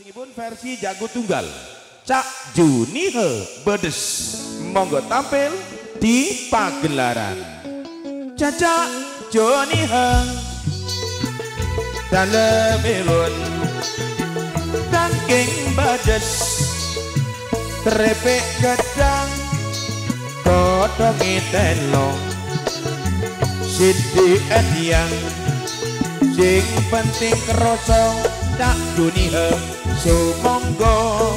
Salajengipun versi Jago Tunggal Cak Junihe Bedes monggo tampil di pagelaran Cacak Junihe dalemipun Dangking Bedes trepek gedang godhongi telong Sidi Ediang sing penting krasa Cak Junihe sumangga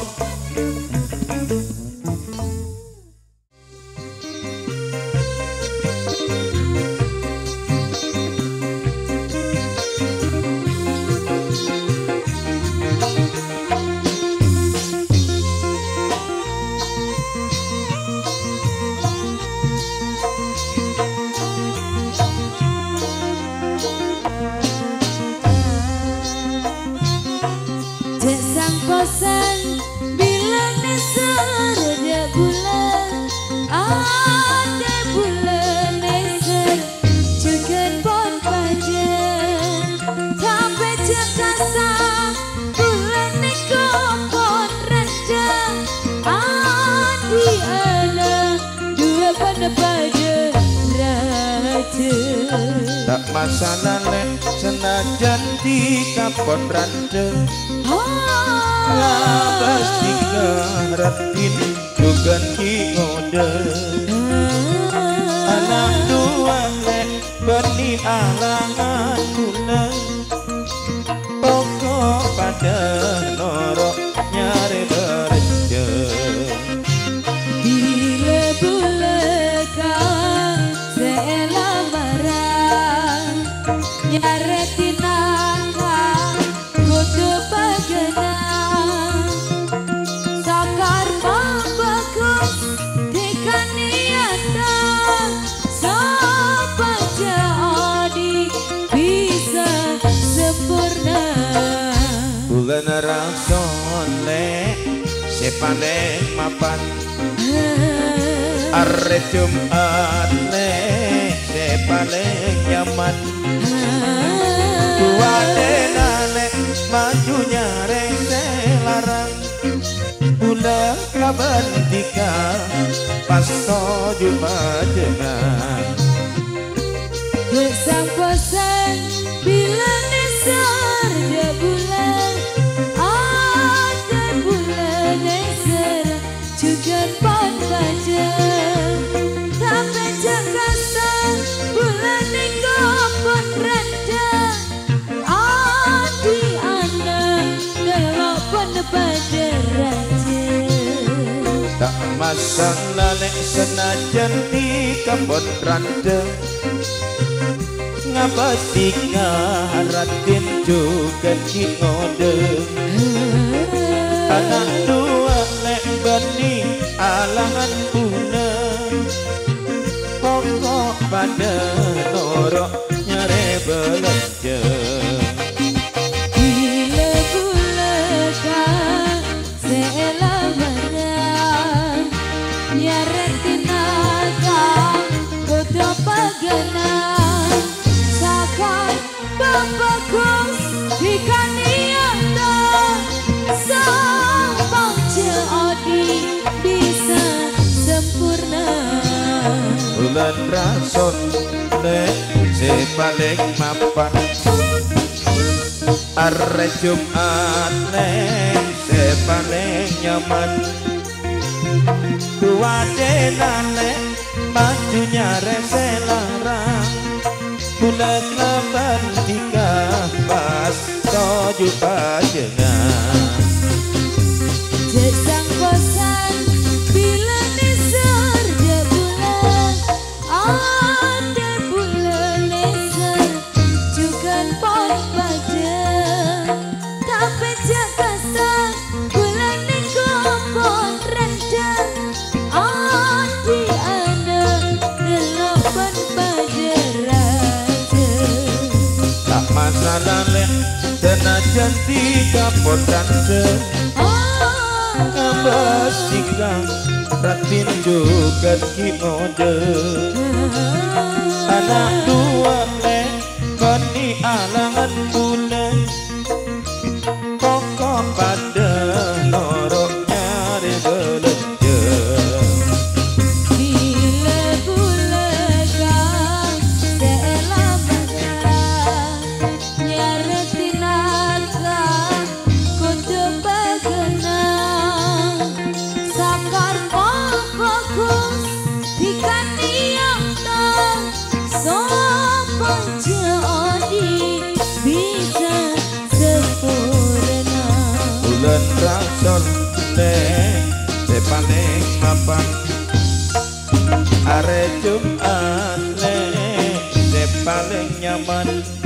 bosan bila neser ada bulan neser juga pon pajen sampai cekasa bulan niko pon rendang adi ana dua pada pajen raja tak masalah lek senajan di kapon rendang pasti karatin bukan ki ngode anak dua lek beni alangan guna pokok pada norok nyari berje bila buleka seela barang nyaretin angka kudu bagana bulan rason lek sepaleng mapan are Jumat lek sepaleng nyaman dua dena lek majunya rese larang bulan kabantika pas Jumat dengan gesang bosan bila neser ada bulan neser juga pon pajen sampai Jakarta bulan niko pon rendang adi anak delok pon pajen raja tak masalah lek senajan di kapon rendang ngabadi ngaratin juga ki ngode anak dua lek beni alangan guna pokok pada norok nyare belanja bila buleka seela barang nyaretin agam kudu bagana bagus ikan niata sampang ceodi bisa sempurna bulan rason lek sepaleng mapan are Jumat lek sepaleng nyaman dua dena lek majunya rese larang bulan kabantika pas toju pajengan gesang bosan bila neser ada bulan neser juga pon pajen tapi Jakarta bulan niko pon rendang adi anak delok pon pajen masalah lek senajan di kapon rendang abasikan ratin juga ki ngode anak dua lek beni alangan bulan pokok pada rasol le paling mapan are Jumat le paling nyaman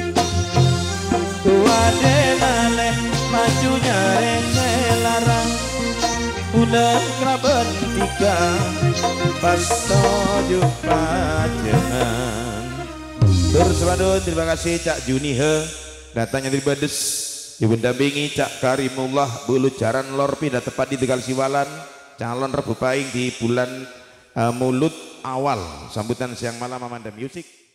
wadenale majunya rene larang udah kerabat tiga pas jumpa jangan Berswadon. Terima kasih Cak Junihe datangnya dari Bades ibu dampingi Cak Karimullah Bulu Jaran Lorpi dan tepat di Tegal Siwalan calon Rebu Paing di bulan Mulut awal sambutan siang malam Amanda Music.